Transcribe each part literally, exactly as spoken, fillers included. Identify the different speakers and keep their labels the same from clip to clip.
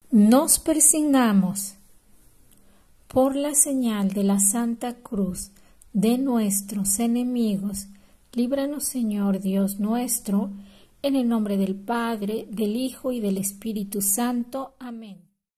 Speaker 1: Nos persignamos por la señal de la Santa Cruz de nuestros enemigos. Líbranos, Señor Dios nuestro, en el nombre del Padre, del Hijo y del Espíritu Santo. Amén.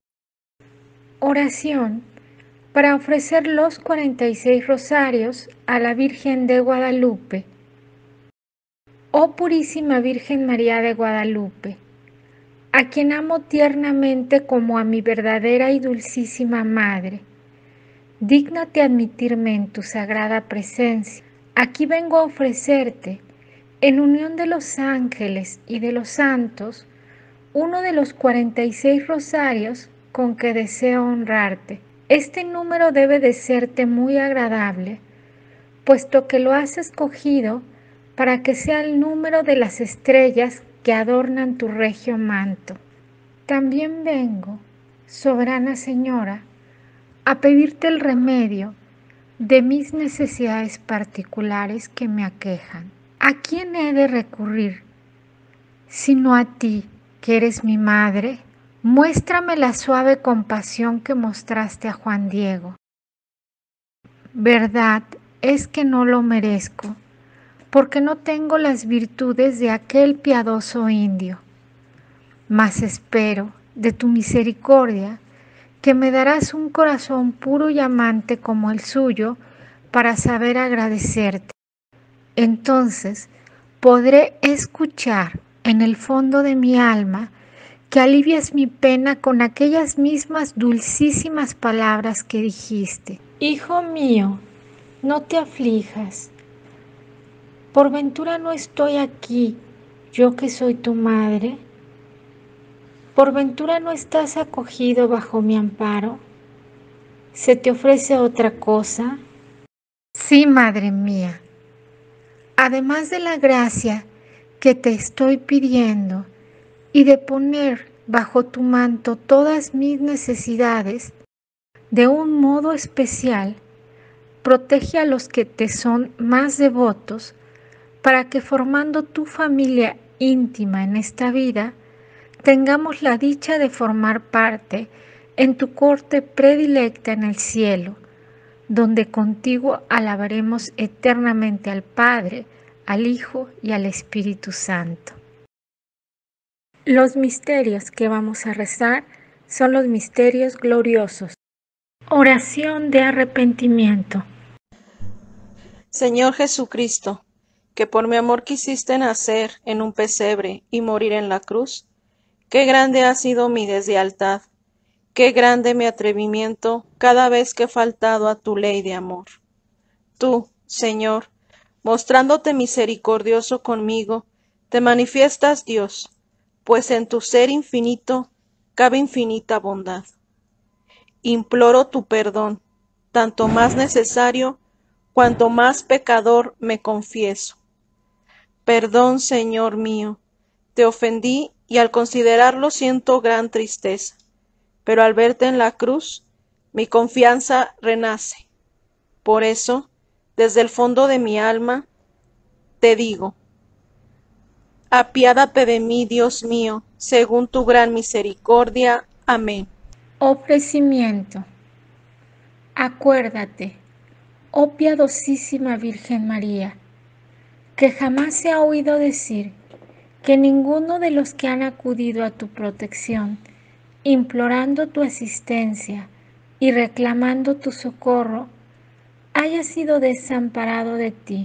Speaker 2: Oración para ofrecer los cuarenta y seis rosarios a la Virgen de Guadalupe. Oh Purísima Virgen María de Guadalupe, a quien amo tiernamente como a mi verdadera y dulcísima Madre, dígnate admitirme en tu sagrada presencia. Aquí vengo a ofrecerte, en unión de los ángeles y de los santos, uno de los cuarenta y seis rosarios con que deseo honrarte. Este número debe de serte muy agradable, puesto que lo has escogido para que sea el número de las estrellas que adornan tu regio manto. También vengo, soberana Señora, a pedirte el remedio de mis necesidades particulares que me aquejan. ¿A quién he de recurrir sino a ti, que eres mi madre? Muéstrame la suave compasión que mostraste a Juan Diego. Verdad es que no lo merezco, porque no tengo las virtudes de aquel piadoso indio. Mas espero de tu misericordia que me darás un corazón puro y amante como el suyo para saber agradecerte. Entonces podré escuchar en el fondo de mi alma que alivias mi pena con aquellas mismas dulcísimas palabras que dijiste. Hijo mío, no te aflijas. ¿Por ventura no estoy aquí, yo que soy tu madre? ¿Por ventura no estás acogido bajo mi amparo? ¿Se te ofrece otra cosa? Sí, madre mía. Además de la gracia que te estoy pidiendo y de poner bajo tu manto todas mis necesidades, de un modo especial, protege a los que te son más devotos, para que formando tu familia íntima en esta vida, tengamos la dicha de formar parte en tu corte predilecta en el cielo, donde contigo alabaremos eternamente al Padre, al Hijo y al Espíritu Santo. Los misterios que vamos a rezar son los misterios gloriosos. Oración de arrepentimiento.
Speaker 3: Señor Jesucristo, que por mi amor quisiste nacer en un pesebre y morir en la cruz, qué grande ha sido mi deslealtad, qué grande mi atrevimiento cada vez que he faltado a tu ley de amor. Tú, Señor, mostrándote misericordioso conmigo, te manifiestas Dios, pues en tu ser infinito cabe infinita bondad. Imploro tu perdón, tanto más necesario cuanto más pecador me confieso. Perdón, Señor mío, te ofendí y al considerarlo siento gran tristeza, pero al verte en la cruz, mi confianza renace. Por eso, desde el fondo de mi alma, te digo, apiádate de mí, Dios mío, según tu gran misericordia. Amén.
Speaker 2: Ofrecimiento. Acuérdate, oh piadosísima Virgen María, que jamás se ha oído decir que ninguno de los que han acudido a tu protección, implorando tu asistencia y reclamando tu socorro, haya sido desamparado de ti.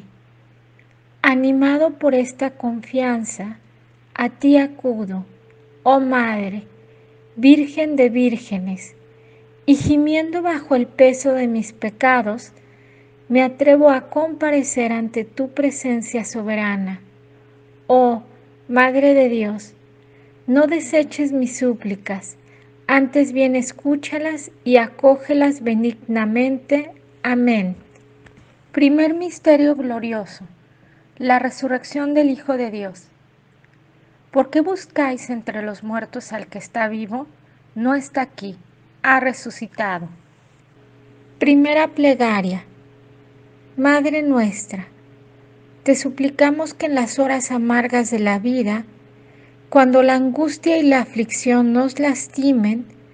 Speaker 2: Animado por esta confianza, a ti acudo, oh Madre, Virgen de vírgenes, y gimiendo bajo el peso de mis pecados, me atrevo a comparecer ante tu presencia soberana. Oh Madre de Dios, no deseches mis súplicas, antes bien escúchalas y acógelas benignamente. Amén. Primer misterio glorioso: la resurrección del Hijo de Dios. ¿Por qué buscáis entre los muertos al que está vivo? No está aquí, ha resucitado. Primera plegaria. Madre nuestra, te suplicamos que en las horas amargas de la vida, cuando la angustia y la aflicción nos lastimen,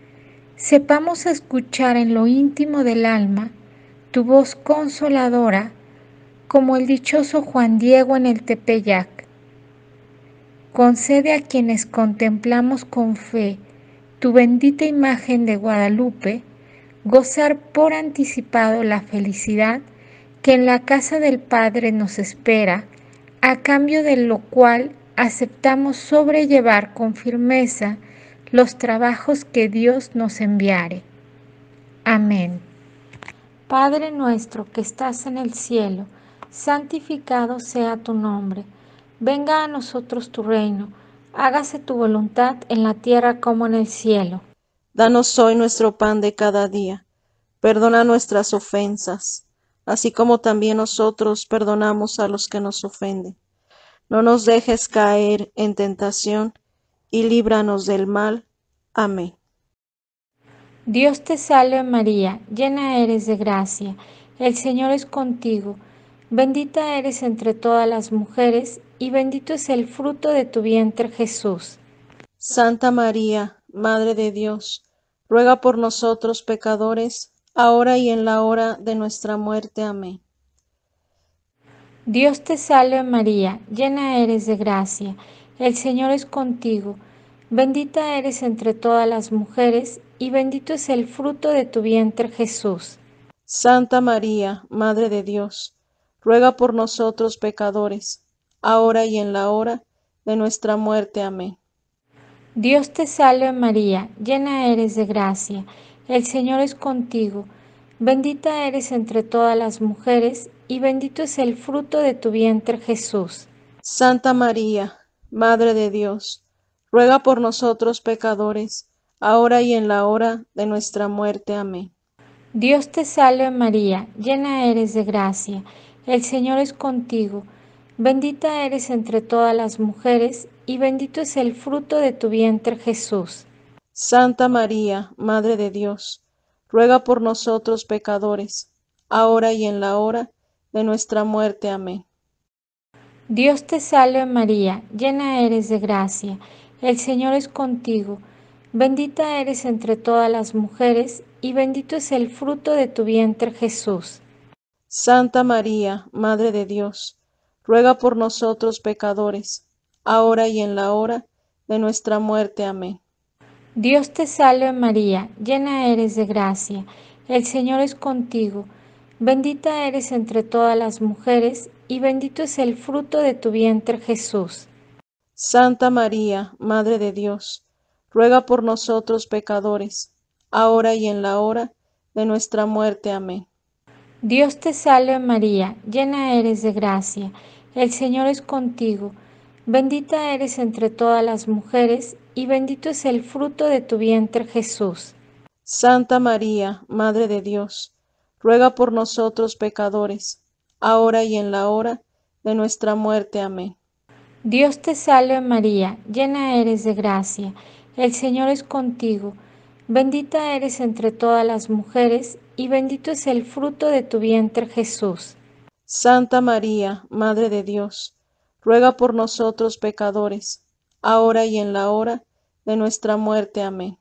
Speaker 2: sepamos escuchar en lo íntimo del alma tu voz consoladora, como el dichoso Juan Diego en el Tepeyac. Concede a quienes contemplamos con fe tu bendita imagen de Guadalupe, gozar por anticipado la felicidad que en la casa del Padre nos espera, a cambio de lo cual aceptamos sobrellevar con firmeza los trabajos que Dios nos enviare. Amén. Padre nuestro que estás en el cielo, santificado sea tu nombre. Venga a nosotros tu reino. Hágase tu voluntad en la tierra como en el cielo.
Speaker 3: Danos hoy nuestro pan de cada día. Perdona nuestras ofensas, así como también nosotros perdonamos a los que nos ofenden. No nos dejes caer en tentación, y líbranos del mal. Amén.
Speaker 2: Dios te salve María, llena eres de gracia, el Señor es contigo. Bendita eres entre todas las mujeres, y bendito es el fruto de tu vientre Jesús.
Speaker 3: Santa María, Madre de Dios, ruega por nosotros pecadores, ahora y en la hora de nuestra muerte. Amén.
Speaker 2: Dios te salve María, llena eres de gracia, el Señor es contigo. Bendita eres entre todas las mujeres, y bendito es el fruto de tu vientre Jesús.
Speaker 3: Santa María, Madre de Dios, ruega por nosotros pecadores, ahora y en la hora de nuestra muerte. Amén.
Speaker 2: Dios te salve María, llena eres de gracia, el Señor es contigo. Bendita eres entre todas las mujeres, y bendito es el fruto de tu vientre Jesús.
Speaker 3: Santa María, Madre de Dios, ruega por nosotros pecadores, ahora y en la hora de nuestra muerte. Amén.
Speaker 2: Dios te salve María, llena eres de gracia, el Señor es contigo. Bendita eres entre todas las mujeres, y bendito es el fruto de tu vientre Jesús.
Speaker 3: Santa María, Madre de Dios, ruega por nosotros pecadores, ahora y en la hora de nuestra muerte. Amén.
Speaker 2: Dios te salve María, llena eres de gracia, el Señor es contigo. Bendita eres entre todas las mujeres, y bendito es el fruto de tu vientre Jesús.
Speaker 3: Santa María, Madre de Dios, ruega por nosotros pecadores, ahora y en la hora de nuestra muerte. Amén.
Speaker 2: Dios te salve María, llena eres de gracia, el Señor es contigo. Bendita eres entre todas las mujeres, y bendito es el fruto de tu vientre Jesús.
Speaker 3: Santa María, Madre de Dios, ruega por nosotros pecadores, ahora y en la hora de nuestra muerte. Amén.
Speaker 2: Dios te salve María, llena eres de gracia, el Señor es contigo. Bendita eres entre todas las mujeres, y bendito es el fruto de tu vientre Jesús.
Speaker 3: Santa María, Madre de Dios, ruega por nosotros pecadores, ahora y en la hora de nuestra muerte. Amén.
Speaker 2: Dios te salve María, llena eres de gracia, el Señor es contigo. Bendita eres entre todas las mujeres, y bendito es el fruto de tu vientre Jesús.
Speaker 3: Santa María, Madre de Dios, ruega por nosotros pecadores, ahora y en la hora de nuestra muerte. Amén.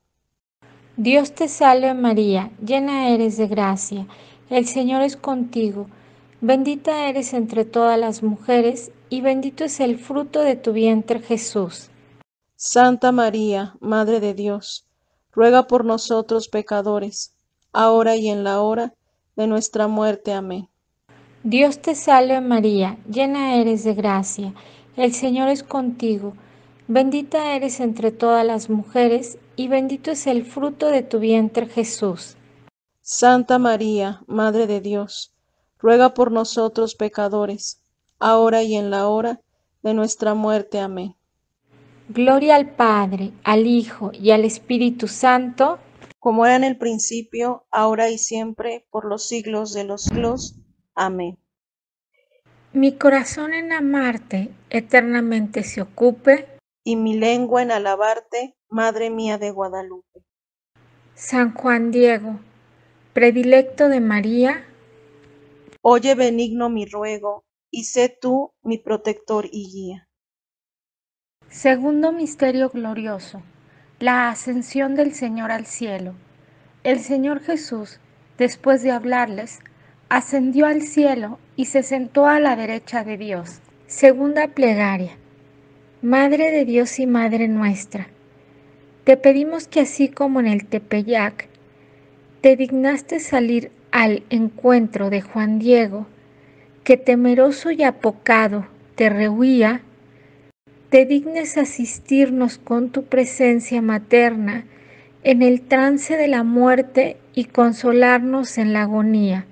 Speaker 2: Dios te salve María, llena eres de gracia, el Señor es contigo. Bendita eres entre todas las mujeres, y bendito es el fruto de tu vientre Jesús.
Speaker 3: Santa María, Madre de Dios, ruega por nosotros pecadores, ahora y en la hora de nuestra muerte. Amén.
Speaker 2: Dios te salve María, llena eres de gracia, el Señor es contigo. Bendita eres entre todas las mujeres, y bendito es el fruto de tu vientre Jesús.
Speaker 3: Santa María, Madre de Dios, ruega por nosotros pecadores, ahora y en la hora de nuestra muerte. Amén.
Speaker 2: Gloria al Padre, al Hijo y al Espíritu Santo,
Speaker 3: como era en el principio, ahora y siempre, por los siglos de los siglos. Amén.
Speaker 2: Mi corazón en amarte eternamente se ocupe,
Speaker 3: y mi lengua en alabarte, Madre mía de Guadalupe.
Speaker 2: San Juan Diego, predilecto de María,
Speaker 3: oye benigno mi ruego, y sé tú mi protector y guía.
Speaker 2: Segundo misterio glorioso, la ascensión del Señor al cielo. El Señor Jesús, después de hablarles, ascendió al cielo y se sentó a la derecha de Dios. Segunda plegaria. Madre de Dios y Madre nuestra, te pedimos que así como en el Tepeyac te dignaste salir al encuentro de Juan Diego, que temeroso y apocado te rehuía, te dignes asistirnos con tu presencia materna en el trance de la muerte y consolarnos en la agonía.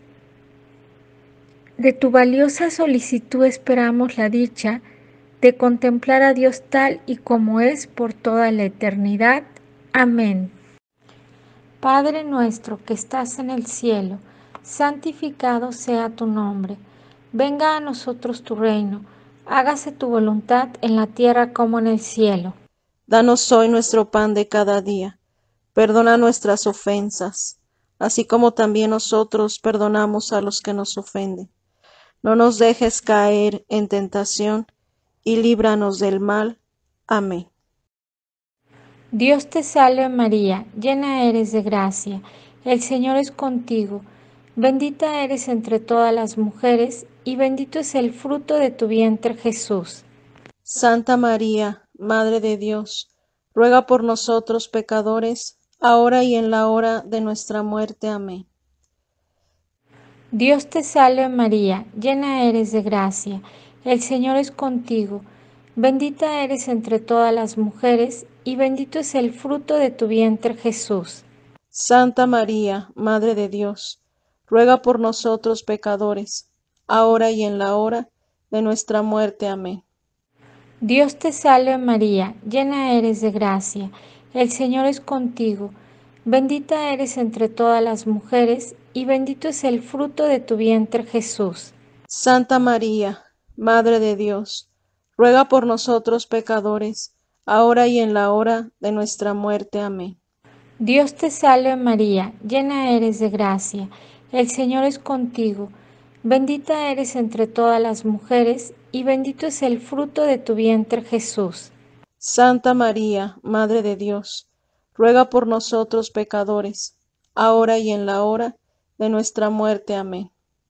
Speaker 2: De tu valiosa solicitud esperamos la dicha de contemplar a Dios tal y como es por toda la eternidad. Amén. Padre nuestro que estás en el cielo, santificado sea tu nombre. Venga a nosotros tu reino. Hágase tu voluntad en la tierra como en el cielo.
Speaker 3: Danos hoy nuestro pan de cada día. Perdona nuestras ofensas, así como también nosotros perdonamos a los que nos ofenden. No nos dejes caer en tentación, y líbranos del mal. Amén.
Speaker 2: Dios te salve María, llena eres de gracia, el Señor es contigo. Bendita eres entre todas las mujeres, y bendito es el fruto de tu vientre Jesús.
Speaker 3: Santa María, Madre de Dios, ruega por nosotros pecadores, ahora y en la hora de nuestra muerte. Amén.
Speaker 2: Dios te salve María, llena eres de gracia, el Señor es contigo. Bendita eres entre todas las mujeres, y bendito es el fruto de tu vientre Jesús.
Speaker 3: Santa María, Madre de Dios, ruega por nosotros pecadores, ahora y en la hora de nuestra muerte. Amén.
Speaker 2: Dios te salve María, llena eres de gracia, el Señor es contigo. Bendita eres entre todas las mujeres, y bendito es el fruto de tu vientre Jesús.
Speaker 3: Santa María, Madre de Dios, ruega por nosotros pecadores, ahora y en la hora de nuestra muerte. Amén.
Speaker 2: Dios te salve María, llena eres de gracia, el Señor es contigo. Bendita eres entre todas las mujeres, y bendito es el fruto de tu vientre Jesús.
Speaker 3: Santa María, Madre de Dios, ruega por nosotros pecadores, ahora y en la hora de nuestra muerte. Amén.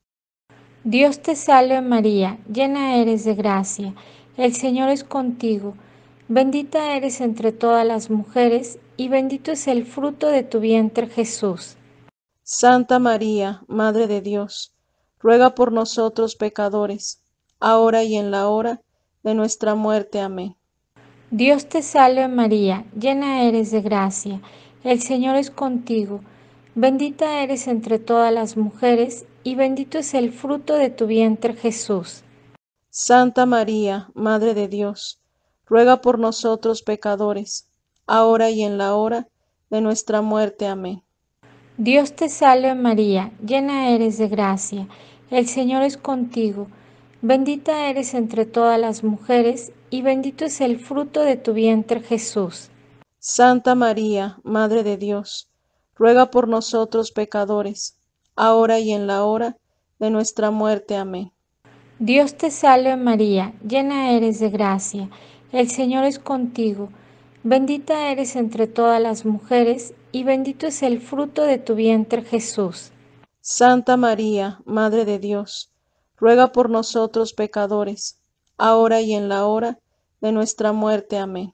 Speaker 2: Dios te salve María, llena eres de gracia, el Señor es contigo. Bendita eres entre todas las mujeres, y bendito es el fruto de tu vientre Jesús.
Speaker 3: Santa María, Madre de Dios, ruega por nosotros pecadores, ahora y en la hora de nuestra muerte. Amén.
Speaker 2: Dios te salve María, llena eres de gracia, el Señor es contigo. Bendita eres entre todas las mujeres, y bendito es el fruto de tu vientre Jesús.
Speaker 3: Santa María, Madre de Dios, ruega por nosotros pecadores, ahora y en la hora de nuestra muerte. Amén.
Speaker 2: Dios te salve María, llena eres de gracia, el Señor es contigo. Bendita eres entre todas las mujeres, y bendito es el fruto de tu vientre Jesús.
Speaker 3: Santa María, Madre de Dios, ruega por nosotros pecadores, ahora y en la hora de nuestra muerte. Amén.
Speaker 2: Dios te salve María, llena eres de gracia, el Señor es contigo. Bendita eres entre todas las mujeres, y bendito es el fruto de tu vientre Jesús.
Speaker 3: Santa María, Madre de Dios, ruega por nosotros pecadores, ahora y en la hora de nuestra muerte. Amén.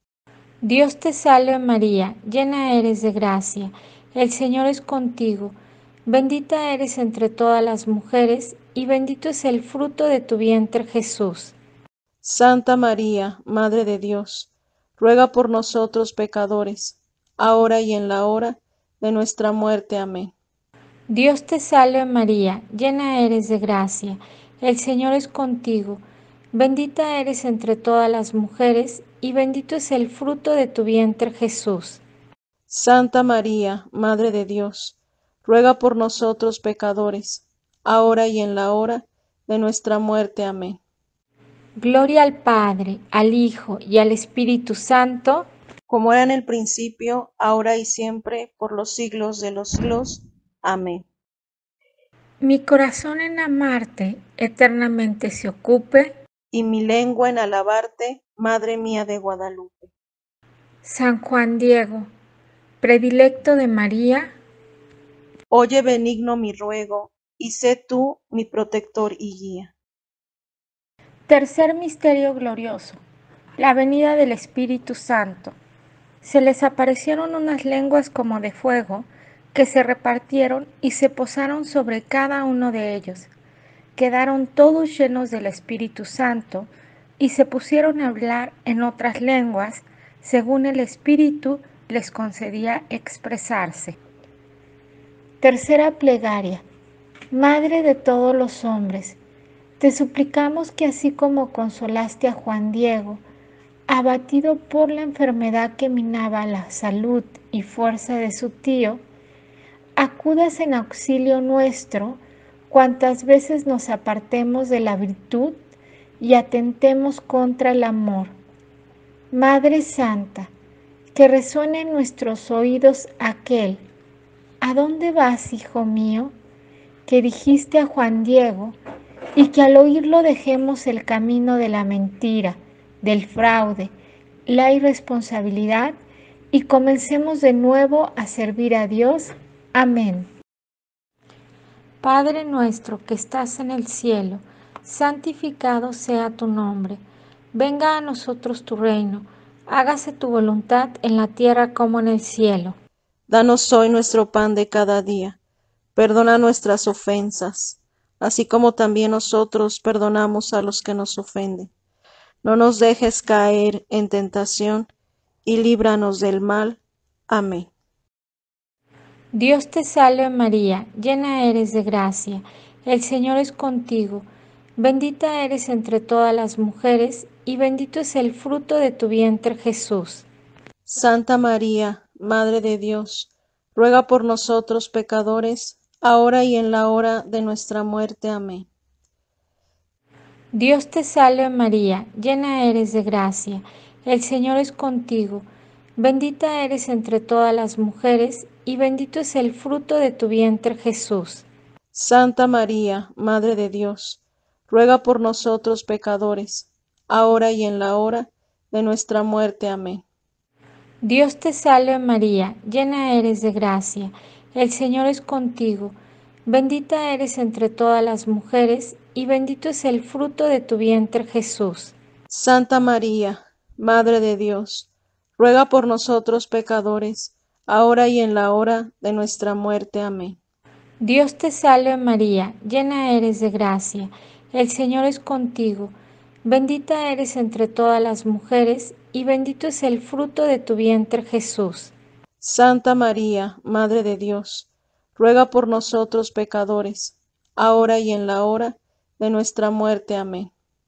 Speaker 2: Dios te salve María, llena eres de gracia, el Señor es contigo. Bendita eres entre todas las mujeres, y bendito es el fruto de tu vientre Jesús.
Speaker 3: Santa María, Madre de Dios, ruega por nosotros pecadores, ahora y en la hora de nuestra muerte. Amén.
Speaker 2: Dios te salve María, llena eres de gracia, el Señor es contigo. Bendita eres entre todas las mujeres, y bendito es el fruto de tu vientre Jesús.
Speaker 3: Santa María, Madre de Dios, ruega por nosotros pecadores, ahora y en la hora de nuestra muerte. Amén.
Speaker 2: Gloria al Padre, al Hijo y al Espíritu Santo,
Speaker 3: como era en el principio, ahora y siempre, por los siglos de los siglos. Amén.
Speaker 2: Mi corazón en amarte eternamente se ocupe,
Speaker 3: y mi lengua en alabarte, Madre mía de Guadalupe.
Speaker 2: San Juan Diego, predilecto de María,
Speaker 3: oye benigno mi ruego, y sé tú mi protector y guía.
Speaker 2: tercer misterio glorioso, la venida del Espíritu Santo. Se les aparecieron unas lenguas como de fuego, que se repartieron y se posaron sobre cada uno de ellos. Quedaron todos llenos del Espíritu Santo y se pusieron a hablar en otras lenguas, según el Espíritu les concedía expresarse. Tercera plegaria. Madre de todos los hombres, te suplicamos que así como consolaste a Juan Diego, abatido por la enfermedad que minaba la salud y fuerza de su tío, acudas en auxilio nuestro cuantas veces nos apartemos de la virtud y atentemos contra el amor. Madre Santa, que resuene en nuestros oídos aquel, ¿a dónde vas, hijo mío?, que dijiste a Juan Diego, y que al oírlo dejemos el camino de la mentira, del fraude, la irresponsabilidad y comencemos de nuevo a servir a Dios. Amén. Padre nuestro que estás en el cielo, santificado sea tu nombre. Venga a nosotros tu reino. Hágase tu voluntad en la tierra como en el cielo.
Speaker 3: Danos hoy nuestro pan de cada día. Perdona nuestras ofensas, así como también nosotros perdonamos a los que nos ofenden. No nos dejes caer en tentación, y líbranos del mal. Amén.
Speaker 1: Dios te salve María, llena eres de gracia, el Señor es contigo, bendita eres entre todas las mujeres, y bendito es el fruto de tu vientre Jesús.
Speaker 3: Santa María, Madre de Dios, ruega por nosotros pecadores, ahora y en la hora de nuestra muerte. Amén.
Speaker 1: Dios te salve María, llena eres de gracia, el Señor es contigo, bendita eres entre todas las mujeres, y bendito es el fruto de tu vientre Jesús.
Speaker 3: Santa María, Madre de Dios, ruega por nosotros pecadores, ahora y en la hora de nuestra muerte. Amén.
Speaker 1: Dios te salve María, llena eres de gracia, el Señor es contigo, bendita eres entre todas las mujeres, y bendito es el fruto de tu vientre Jesús.
Speaker 3: Santa María, Madre de Dios, ruega por nosotros pecadores, ahora y en la hora de nuestra muerte. Amén.
Speaker 1: Dios te salve María, llena eres de gracia, el Señor es contigo, bendita eres entre todas las mujeres, y bendito es el fruto de tu vientre Jesús.
Speaker 3: Santa María, Madre de Dios, ruega por nosotros pecadores, ahora y en la hora de nuestra muerte. Amén.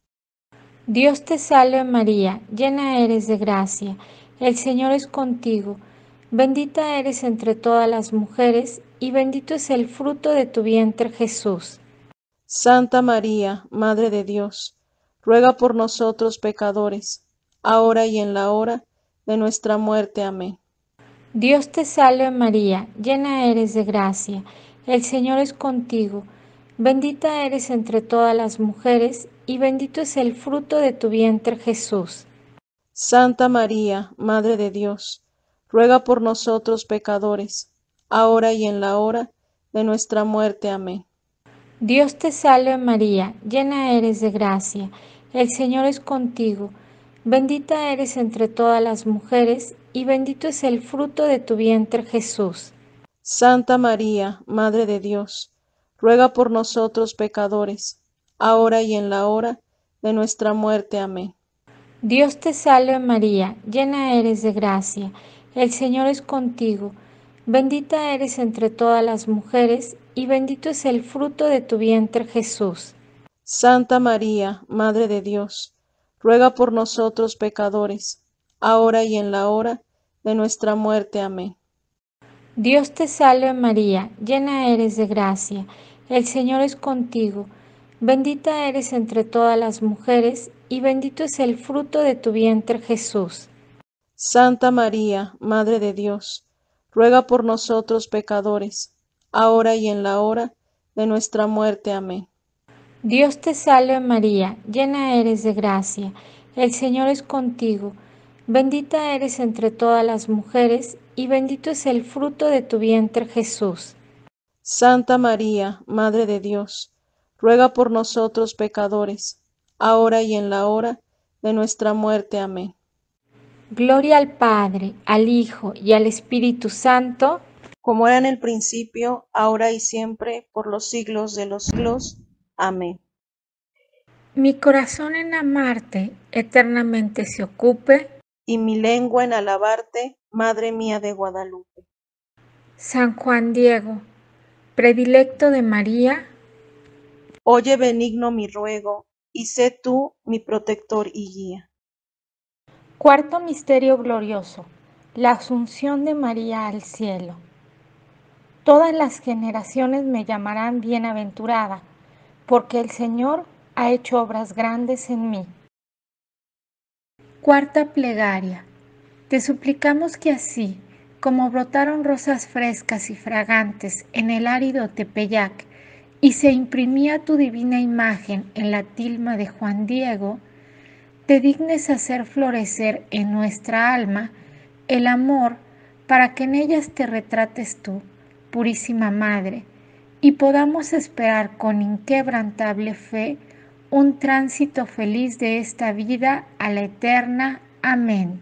Speaker 1: Dios te salve María, llena eres de gracia, el Señor es contigo, bendita eres entre todas las mujeres, y bendito es el fruto de tu vientre Jesús.
Speaker 3: Santa María, Madre de Dios, ruega por nosotros pecadores, ahora y en la hora de nuestra muerte. Amén.
Speaker 1: Dios te salve María, llena eres de gracia, el Señor es contigo, bendita eres entre todas las mujeres, y bendito es el fruto de tu vientre Jesús.
Speaker 3: Santa María, Madre de Dios, ruega por nosotros pecadores, ahora y en la hora de nuestra muerte. Amén.
Speaker 1: Dios te salve María, llena eres de gracia, el Señor es contigo, bendita eres entre todas las mujeres, y bendito es el fruto de tu vientre Jesús.
Speaker 3: Santa María, Madre de Dios, ruega por nosotros pecadores, ahora y en la hora de nuestra muerte. Amén.
Speaker 1: Dios te salve María, llena eres de gracia, el Señor es contigo, bendita eres entre todas las mujeres, y bendito es el fruto de tu vientre Jesús.
Speaker 3: Santa María, Madre de Dios, ruega por nosotros pecadores, ahora y en la hora de nuestra muerte. Amén.
Speaker 1: Dios te salve María, llena eres de gracia, el Señor es contigo, bendita eres entre todas las mujeres, y bendito es el fruto de tu vientre Jesús.
Speaker 3: Santa María, Madre de Dios, ruega por nosotros pecadores, ahora y en la hora de nuestra muerte. Amén.
Speaker 1: Dios te salve María, llena eres de gracia, el Señor es contigo, bendita eres entre todas las mujeres, y bendito es el fruto de tu vientre, Jesús.
Speaker 3: Santa María, Madre de Dios, ruega por nosotros pecadores, ahora y en la hora de nuestra muerte. Amén.
Speaker 1: Gloria al Padre, al Hijo y al Espíritu Santo,
Speaker 3: como era en el principio, ahora y siempre, por los siglos de los siglos. Amén.
Speaker 2: Mi corazón en amarte eternamente se ocupe,
Speaker 3: y mi lengua en alabarte, Madre mía de Guadalupe.
Speaker 2: San Juan Diego, predilecto de María,
Speaker 3: oye benigno mi ruego, y sé tú mi protector y guía.
Speaker 2: Cuarto misterio glorioso, la asunción de María al cielo. Todas las generaciones me llamarán bienaventurada, porque el Señor ha hecho obras grandes en mí. Cuarta plegaria. Te suplicamos que así, como brotaron rosas frescas y fragantes en el árido Tepeyac, y se imprimía tu divina imagen en la tilma de Juan Diego, te dignes hacer florecer en nuestra alma el amor para que en ellas te retrates tú, purísima Madre, y podamos esperar con inquebrantable fe un tránsito feliz de esta vida a la eterna. Amén.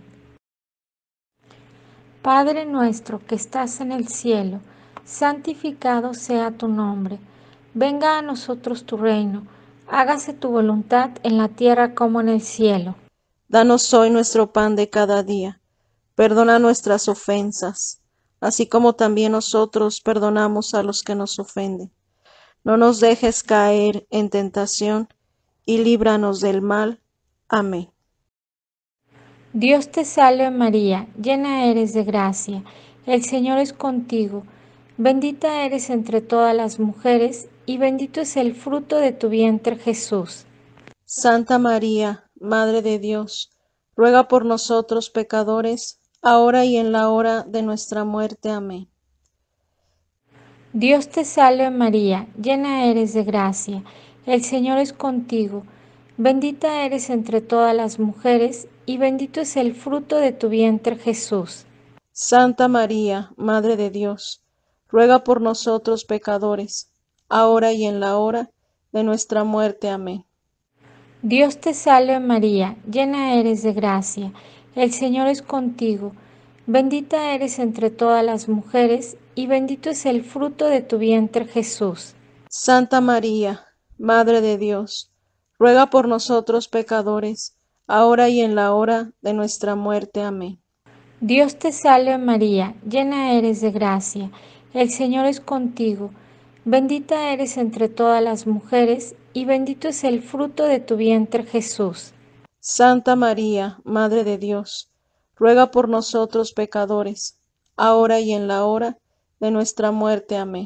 Speaker 1: Padre nuestro que estás en el cielo, santificado sea tu nombre. Venga a nosotros tu reino, hágase tu voluntad en la tierra como en el cielo.
Speaker 3: Danos hoy nuestro pan de cada día. Perdona nuestras ofensas, así como también nosotros perdonamos a los que nos ofenden. No nos dejes caer en tentación, y líbranos del mal. Amén.
Speaker 1: Dios te salve María, llena eres de gracia, el Señor es contigo, bendita eres entre todas las mujeres, y bendito es el fruto de tu vientre Jesús.
Speaker 3: Santa María, Madre de Dios, ruega por nosotros pecadores, ahora y en la hora de nuestra muerte. Amén.
Speaker 1: Dios te salve María, llena eres de gracia, el Señor es contigo, bendita eres entre todas las mujeres, y bendito es el fruto de tu vientre Jesús.
Speaker 3: Santa María, Madre de Dios, ruega por nosotros pecadores, ahora y en la hora de nuestra muerte. Amén.
Speaker 1: Dios te salve María, llena eres de gracia, el Señor es contigo, bendita eres entre todas las mujeres, y bendito es el fruto de tu vientre Jesús.
Speaker 3: Santa María, Madre de Dios, ruega por nosotros pecadores, ahora y en la hora de nuestra muerte. Amén.
Speaker 1: Dios te salve María, llena eres de gracia, el Señor es contigo, bendita eres entre todas las mujeres, y bendito es el fruto de tu vientre Jesús.
Speaker 3: Santa María, Madre de Dios, ruega por nosotros pecadores, ahora y en la hora de nuestra muerte. Amén.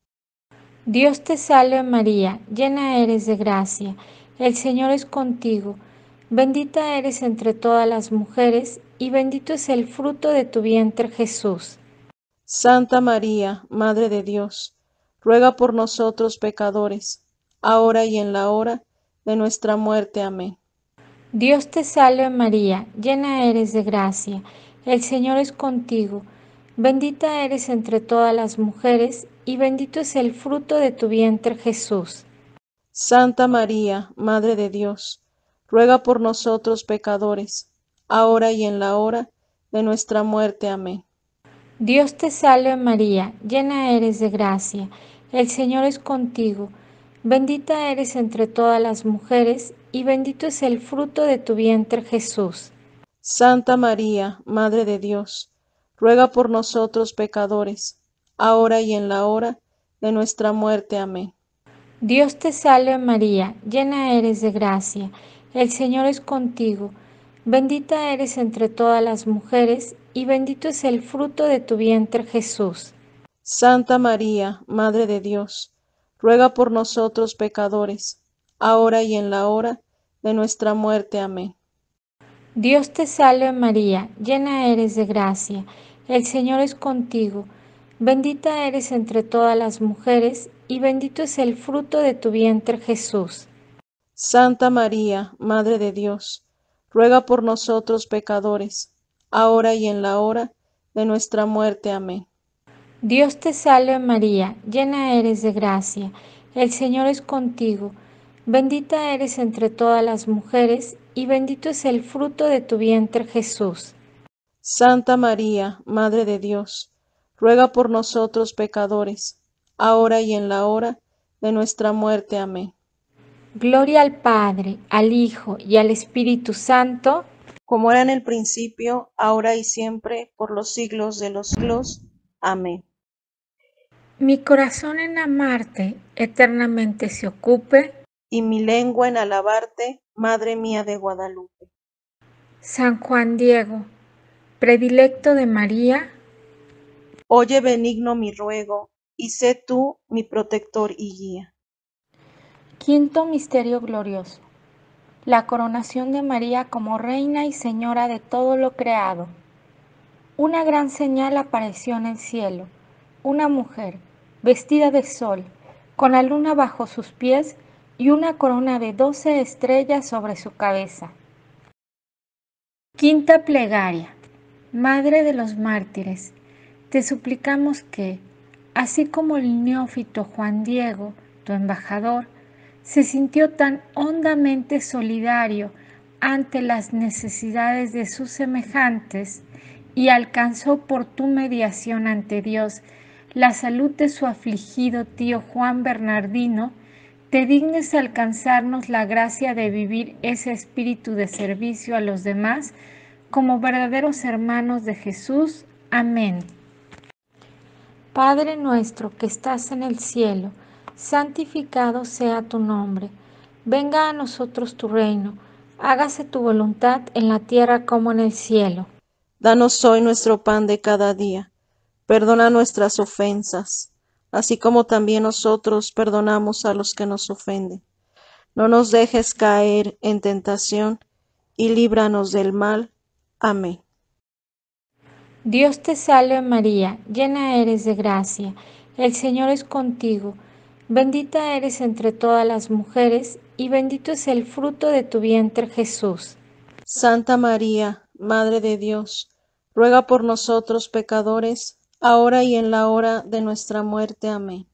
Speaker 1: Dios te salve María, llena eres de gracia, el Señor es contigo, bendita eres entre todas las mujeres, y bendito es el fruto de tu vientre Jesús.
Speaker 3: Santa María, Madre de Dios, ruega por nosotros pecadores, ahora y en la hora de nuestra muerte. Amén.
Speaker 1: Dios te salve María, llena eres de gracia, el Señor es contigo, bendita eres entre todas las mujeres, y bendito es el fruto de tu vientre Jesús.
Speaker 3: Santa María, Madre de Dios, ruega por nosotros pecadores, ahora y en la hora de nuestra muerte. Amén.
Speaker 1: Dios te salve María, llena eres de gracia, el Señor es contigo, bendita eres entre todas las mujeres, y bendito es el fruto de tu vientre Jesús.
Speaker 3: Santa María, Madre de Dios, ruega por nosotros pecadores, ahora y en la hora de nuestra muerte. Amén.
Speaker 1: Dios te salve María, llena eres de gracia, el Señor es contigo, bendita eres entre todas las mujeres, y bendito es el fruto de tu vientre Jesús.
Speaker 3: Santa María, Madre de Dios, ruega por nosotros pecadores, ahora y en la hora de nuestra muerte. Amén.
Speaker 1: Dios te salve María, llena eres de gracia, el Señor es contigo, bendita eres entre todas las mujeres, y bendito es el fruto de tu vientre Jesús.
Speaker 3: Santa María, Madre de Dios, ruega por nosotros pecadores, ahora y en la hora de nuestra muerte. Amén.
Speaker 1: Dios te salve María, llena eres de gracia, el Señor es contigo, bendita eres entre todas las mujeres, y bendito es el fruto de tu vientre Jesús.
Speaker 3: Santa María, Madre de Dios, ruega por nosotros pecadores, ahora y en la hora de nuestra muerte. Amén.
Speaker 1: Gloria al Padre, al Hijo y al Espíritu Santo,
Speaker 3: como era en el principio, ahora y siempre, por los siglos de los siglos. Amén.
Speaker 2: Mi corazón en amarte eternamente se ocupe,
Speaker 3: y mi lengua en alabarte, Madre mía de Guadalupe.
Speaker 2: San Juan Diego, predilecto de María,
Speaker 3: oye benigno mi ruego, y sé tú mi protector y guía.
Speaker 1: Quinto misterio glorioso: la coronación de María como Reina y Señora de todo lo creado. Una gran señal apareció en el cielo, una mujer, vestida de sol, con la luna bajo sus pies y una corona de doce estrellas sobre su cabeza. Quinta plegaria. Madre de los mártires, te suplicamos que, así como el neófito Juan Diego, tu embajador, se sintió tan hondamente solidario ante las necesidades de sus semejantes y alcanzó por tu mediación ante Dios la salud de su afligido tío Juan Bernardino, te dignes alcanzarnos la gracia de vivir ese espíritu de servicio a los demás como verdaderos hermanos de Jesús. Amén. Padre nuestro que estás en el cielo, santificado sea tu nombre. Venga a nosotros tu reino. Hágase tu voluntad en la tierra como en el cielo.
Speaker 3: Danos hoy nuestro pan de cada día. Perdona nuestras ofensas, así como también nosotros perdonamos a los que nos ofenden. No nos dejes caer en tentación, y líbranos del mal. Amén.
Speaker 1: Dios te salve María, llena eres de gracia, el Señor es contigo, bendita eres entre todas las mujeres, y bendito es el fruto de tu vientre Jesús.
Speaker 3: Santa María, Madre de Dios, ruega por nosotros pecadores, ahora y en la hora de nuestra muerte. Amén.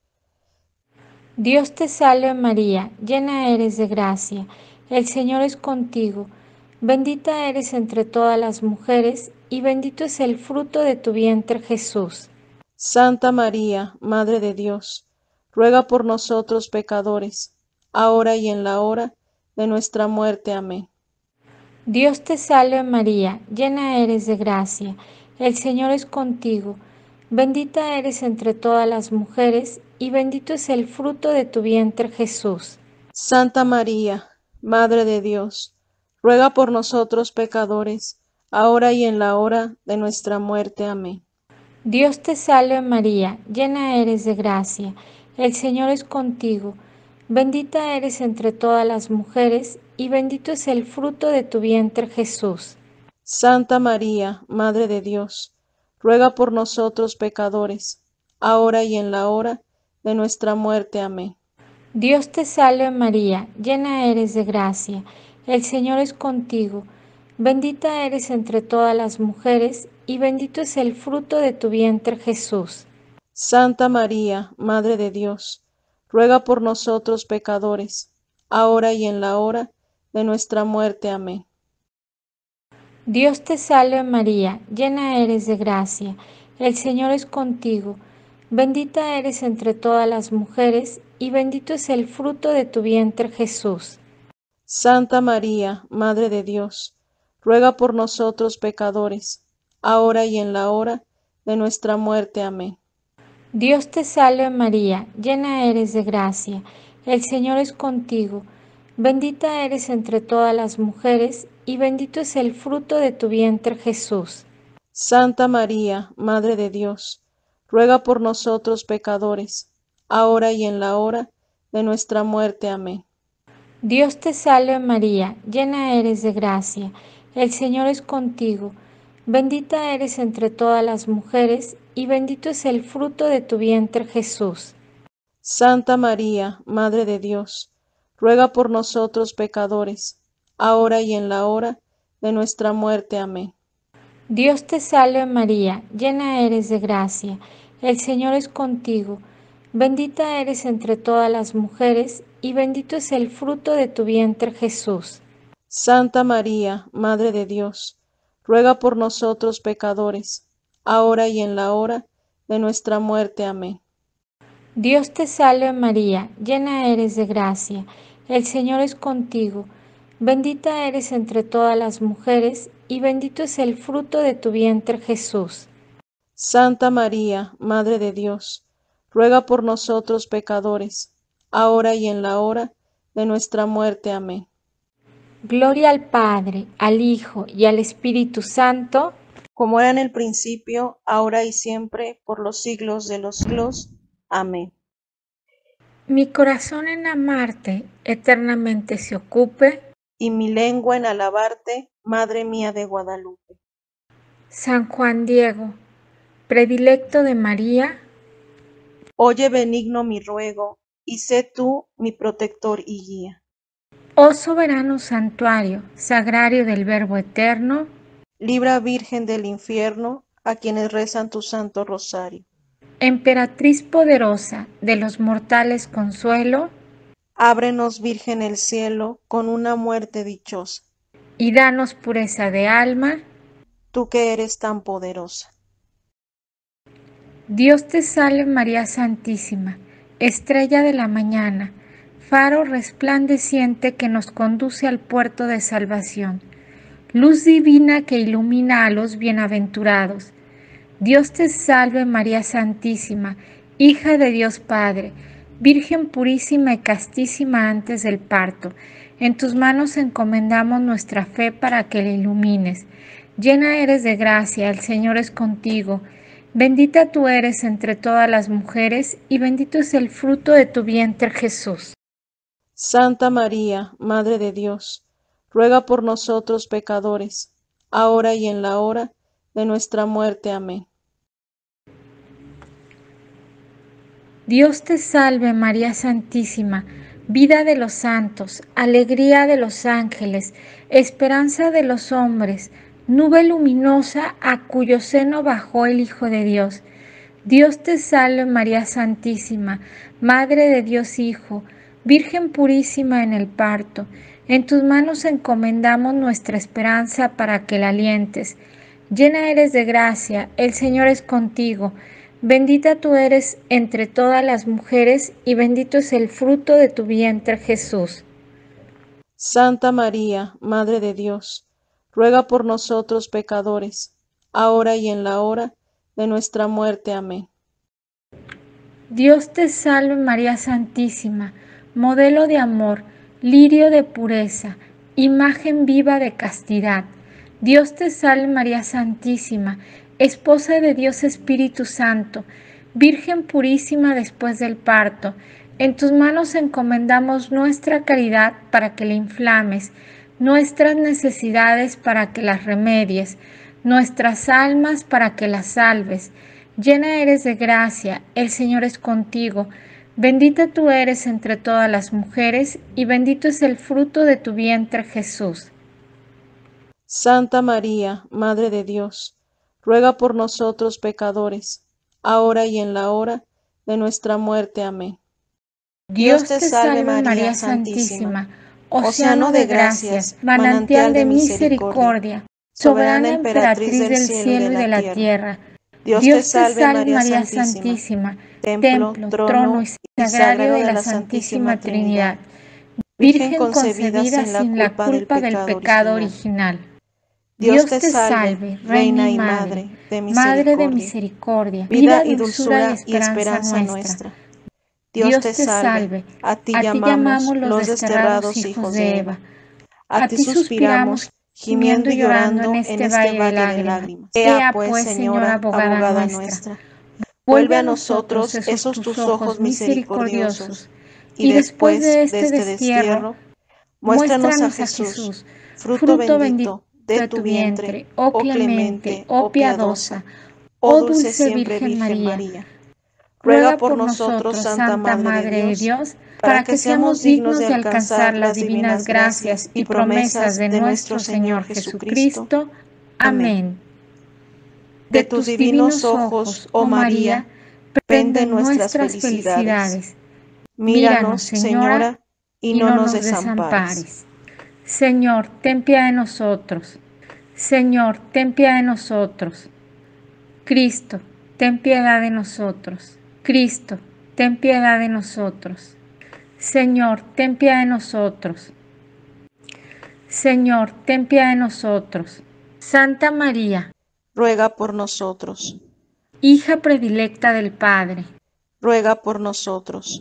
Speaker 1: Dios te salve María, llena eres de gracia, el Señor es contigo, bendita eres entre todas las mujeres, y bendito es el fruto de tu vientre Jesús.
Speaker 3: Santa María, Madre de Dios, ruega por nosotros pecadores, ahora y en la hora de nuestra muerte. Amén.
Speaker 1: Dios te salve María, llena eres de gracia, el Señor es contigo, bendita eres entre todas las mujeres, y bendito es el fruto de tu vientre Jesús.
Speaker 3: Santa María, Madre de Dios, ruega por nosotros pecadores, ahora y en la hora de nuestra muerte. Amén.
Speaker 1: Dios te salve María, llena eres de gracia, el Señor es contigo, bendita eres entre todas las mujeres, y bendito es el fruto de tu vientre Jesús.
Speaker 3: Santa María, Madre de Dios, ruega por nosotros pecadores, ahora y en la hora de nuestra muerte. Amén.
Speaker 1: Dios te salve María, llena eres de gracia, el Señor es contigo, bendita eres entre todas las mujeres, y bendito es el fruto de tu vientre Jesús.
Speaker 3: Santa María, Madre de Dios, ruega por nosotros pecadores, ahora y en la hora de nuestra muerte. Amén.
Speaker 1: Dios te salve María, llena eres de gracia, el Señor es contigo, bendita eres entre todas las mujeres, y bendito es el fruto de tu vientre Jesús.
Speaker 3: Santa María, Madre de Dios, ruega por nosotros pecadores, ahora y en la hora de nuestra muerte. Amén.
Speaker 1: Dios te salve María, llena eres de gracia, el Señor es contigo, bendita eres entre todas las mujeres, y bendito es el fruto de tu vientre Jesús.
Speaker 3: Santa María, Madre de Dios, ruega por nosotros pecadores, ahora y en la hora de nuestra muerte. Amén.
Speaker 1: Dios te salve María, llena eres de gracia, el Señor es contigo, bendita eres entre todas las mujeres, y bendito es el fruto de tu vientre Jesús.
Speaker 3: Santa María, Madre de Dios, ruega por nosotros pecadores, ahora y en la hora de nuestra muerte. Amén.
Speaker 1: Dios te salve María, llena eres de gracia, el Señor es contigo, bendita eres entre todas las mujeres, y bendito es el fruto de tu vientre Jesús.
Speaker 3: Santa María, Madre de Dios, ruega por nosotros pecadores, ahora y en la hora de nuestra muerte. Amén.
Speaker 1: Dios te salve María, llena eres de gracia, el Señor es contigo, bendita eres entre todas las mujeres, y bendito es el fruto de tu vientre Jesús.
Speaker 3: Santa María, Madre de Dios, ruega por nosotros pecadores, ahora y en la hora de nuestra muerte. Amén.
Speaker 1: Gloria al Padre, al Hijo y al Espíritu Santo,
Speaker 3: como era en el principio, ahora y siempre, por los siglos de los siglos. Amén.
Speaker 2: Mi corazón en amarte eternamente se ocupe,
Speaker 3: y mi lengua en alabarte, Madre mía de Guadalupe.
Speaker 2: San Juan Diego, predilecto de María,
Speaker 3: oye benigno mi ruego, y sé tú mi protector y guía.
Speaker 2: Oh soberano santuario, sagrario del Verbo eterno,
Speaker 3: libra Virgen del infierno a quienes rezan tu santo rosario.
Speaker 2: Emperatriz poderosa de los mortales consuelo,
Speaker 3: ábrenos Virgen el cielo con una muerte dichosa.
Speaker 2: Y danos pureza de alma,
Speaker 3: tú que eres tan poderosa.
Speaker 2: Dios te salve María Santísima, estrella de la mañana, faro resplandeciente que nos conduce al puerto de salvación, luz divina que ilumina a los bienaventurados. Dios te salve María Santísima, hija de Dios Padre, Virgen purísima y castísima antes del parto. En tus manos encomendamos nuestra fe para que la ilumines. Llena eres de gracia, el Señor es contigo. Bendita tú eres entre todas las mujeres, y bendito es el fruto de tu vientre Jesús.
Speaker 3: Santa María, Madre de Dios, ruega por nosotros pecadores, ahora y en la hora de nuestra muerte. Amén.
Speaker 2: Dios te salve María Santísima, vida de los santos, alegría de los ángeles, esperanza de los hombres, nube luminosa a cuyo seno bajó el Hijo de Dios. Dios te salve María Santísima, Madre de Dios Hijo, Virgen purísima en el parto. En tus manos encomendamos nuestra esperanza para que la alientes. Llena eres de gracia, el Señor es contigo. Bendita tú eres entre todas las mujeres, y bendito es el fruto de tu vientre Jesús.
Speaker 3: Santa María, Madre de Dios, ruega por nosotros pecadores, ahora y en la hora de nuestra muerte. Amén.
Speaker 2: Dios te salve María Santísima, modelo de amor, lirio de pureza, imagen viva de castidad. Dios te salve María Santísima, esposa de Dios Espíritu Santo, Virgen purísima después del parto. En tus manos encomendamos nuestra caridad para que la inflames, nuestras necesidades para que las remedies, nuestras almas para que las salves. Llena eres de gracia, el Señor es contigo. Bendita tú eres entre todas las mujeres, y bendito es el fruto de tu vientre Jesús.
Speaker 3: Santa María, Madre de Dios, ruega por nosotros pecadores, ahora y en la hora de nuestra muerte. Amén.
Speaker 2: Dios te salve María Santísima, océano de gracias, manantial de misericordia, soberana emperatriz del cielo y de la tierra.
Speaker 3: Dios te salve María Santísima, templo, trono y sagrario de la Santísima Trinidad,
Speaker 2: Virgen concebida sin la culpa del pecado original. Dios te salve, Reina y Madre, Madre de misericordia, vida y dulzura y esperanza nuestra. Dios te salve,
Speaker 3: a ti llamamos los desterrados hijos de Eva, a ti suspiramos, gimiendo y llorando en este valle de lágrimas. Ea pues, Señora, abogada nuestra, vuelve a nosotros esos tus ojos misericordiosos, y después de este destierro, muéstranos a Jesús, fruto bendito de tu vientre, oh clemente, oh piadosa, oh dulce siempre Virgen María. Ruega por nosotros, Santa Madre de Dios, para que seamos dignos de alcanzar las divinas gracias y promesas de nuestro Señor Jesucristo. Amén. De tus divinos ojos, oh María, penden nuestras felicidades. Míranos, Señora, y no nos desampares.
Speaker 2: Señor, ten piedad de nosotros. Señor, ten piedad de nosotros. Cristo, ten piedad de nosotros. Cristo, ten piedad de nosotros. Señor, ten piedad de nosotros. Señor, ten piedad de nosotros. Santa María,
Speaker 3: ruega por nosotros.
Speaker 2: hija predilecta del Padre,
Speaker 3: ruega por nosotros.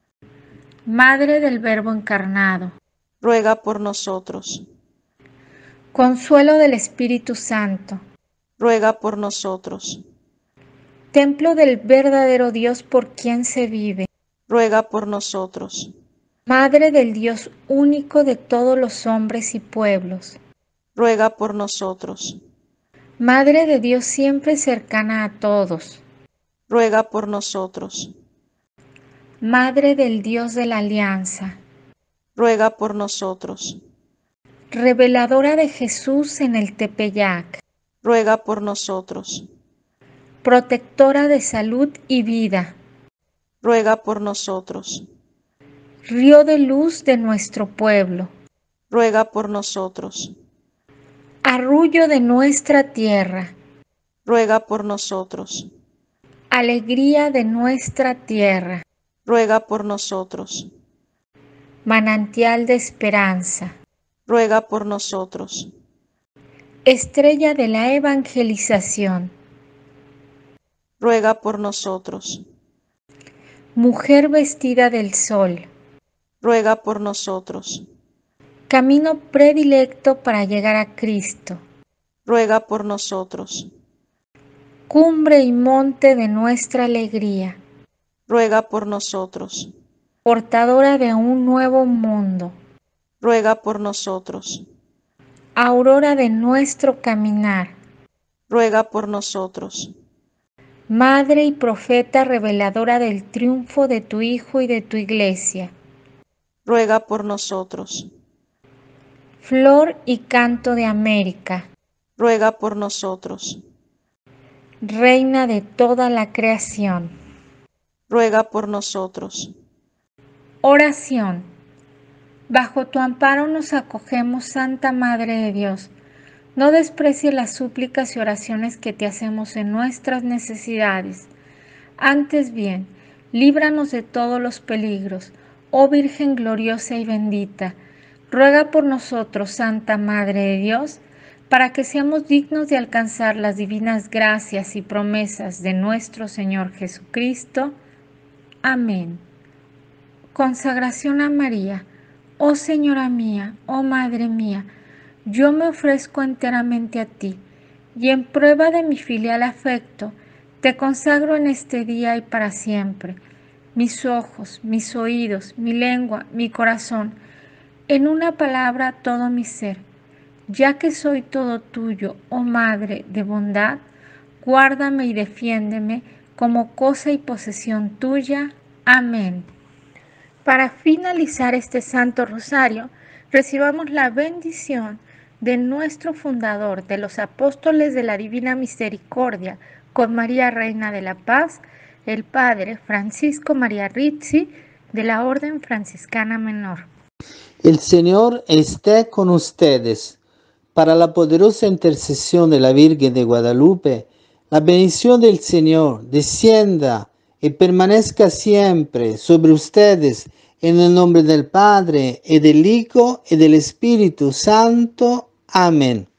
Speaker 2: Madre del Verbo encarnado,
Speaker 3: ruega por nosotros.
Speaker 2: consuelo del Espíritu Santo,
Speaker 3: ruega por nosotros.
Speaker 2: templo del verdadero Dios por quien se vive,
Speaker 3: ruega por nosotros.
Speaker 2: Madre del Dios único de todos los hombres y pueblos,
Speaker 3: ruega por nosotros.
Speaker 2: Madre de Dios siempre cercana a todos,
Speaker 3: ruega por nosotros.
Speaker 2: Madre del Dios de la Alianza,
Speaker 3: ruega por nosotros.
Speaker 2: reveladora de Jesús en el Tepeyac,
Speaker 3: ruega por nosotros.
Speaker 2: protectora de salud y vida,
Speaker 3: ruega por nosotros.
Speaker 2: río de luz de nuestro pueblo,
Speaker 3: ruega por nosotros.
Speaker 2: arrullo de nuestra tierra,
Speaker 3: ruega por nosotros.
Speaker 2: alegría de nuestra tierra,
Speaker 3: ruega por nosotros.
Speaker 2: manantial de esperanza,
Speaker 3: ruega por nosotros.
Speaker 2: estrella de la evangelización,
Speaker 3: ruega por nosotros.
Speaker 2: mujer vestida del sol,
Speaker 3: ruega por nosotros.
Speaker 2: camino predilecto para llegar a Cristo,
Speaker 3: ruega por nosotros.
Speaker 2: cumbre y monte de nuestra alegría,
Speaker 3: ruega por nosotros.
Speaker 2: portadora de un nuevo mundo,
Speaker 3: ruega por nosotros.
Speaker 2: aurora de nuestro caminar,
Speaker 3: ruega por nosotros.
Speaker 2: madre y profeta reveladora del triunfo de tu Hijo y de tu Iglesia,
Speaker 3: ruega por nosotros.
Speaker 2: flor y canto de América,
Speaker 3: ruega por nosotros.
Speaker 2: reina de toda la creación,
Speaker 3: ruega por nosotros.
Speaker 2: oración. Bajo tu amparo nos acogemos, Santa Madre de Dios. No desprecies las súplicas y oraciones que te hacemos en nuestras necesidades. Antes bien, líbranos de todos los peligros, oh Virgen gloriosa y bendita. Ruega por nosotros, Santa Madre de Dios, para que seamos dignos de alcanzar las divinas gracias y promesas de nuestro Señor Jesucristo. Amén. Consagración a María. Oh Señora mía, oh Madre mía, yo me ofrezco enteramente a ti, y en prueba de mi filial afecto, te consagro en este día y para siempre, mis ojos, mis oídos, mi lengua, mi corazón, en una palabra todo mi ser. Ya que soy todo tuyo, oh Madre de bondad, guárdame y defiéndeme como cosa y posesión tuya. Amén. Para finalizar este Santo Rosario, recibamos la bendición de nuestro fundador de los Apóstoles de la Divina Misericordia, con María Reina de la Paz, el Padre Francisco María Rizzi, de la Orden Franciscana Menor.
Speaker 4: El Señor esté con ustedes. Para la poderosa intercesión de la Virgen de Guadalupe, la bendición del Señor descienda y permanezca siempre sobre ustedes, en el nombre del Padre, y del Hijo, y del Espíritu Santo. Amén.